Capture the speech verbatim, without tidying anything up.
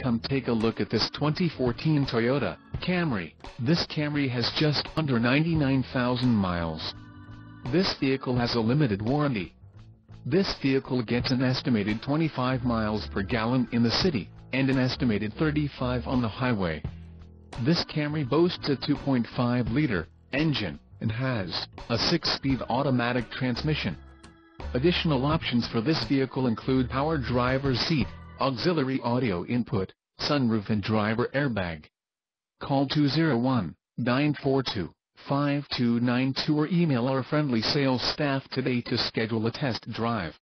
come take a look at this twenty fourteen Toyota Camry. This Camry has just under ninety-nine thousand miles. This vehicle has a limited warranty. This vehicle gets an estimated twenty-five miles per gallon in the city, and an estimated thirty-five on the highway. This Camry boasts a two point five liter engine, and has a six-speed automatic transmission. Additional options for this vehicle include power driver's seat, auxiliary audio input, sunroof and driver airbag. Call two oh one, nine four two, five two nine two or email our friendly sales staff today to schedule a test drive.